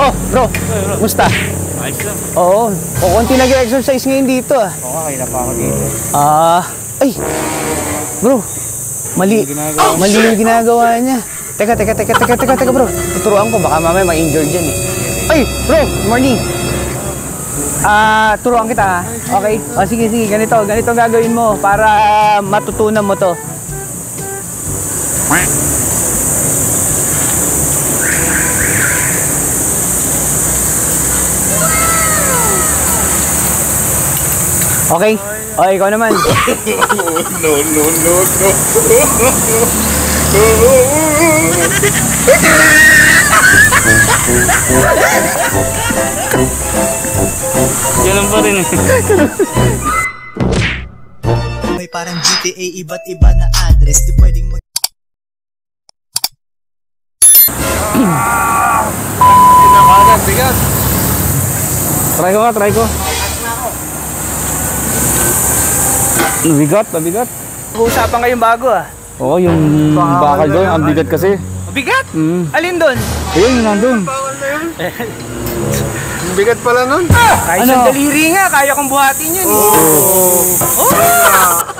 Oh, bro. Musta? Ayos lang. Oo. O, konti nag-exercise ngayon dito ah. Oo, kailan pa ako dito. Ay. Bro. Mali yung ginagawa niya. Teka bro. Tuturuan ko, baka mamaya ma-injured dyan eh. Ay, bro, morning. Turuan kita ha. Okay? O, sige, ganito gagawin mo para matutunan mo to. Okay? O, ikaw naman. No. Ganun pa rin eh. May parang GTA, iba't iba na address. Di pwedeng mag... Pinakagat, bigat. Try ko. Mabigat. Usapan kayong bago ah. Oo, yung bakal doon, ang bigat kasi. Mabigat? Alin doon? Ayun, yung nandun. Bigat pala nun. Kahit sandaliri nga, kaya kong buhatin yun. Oh!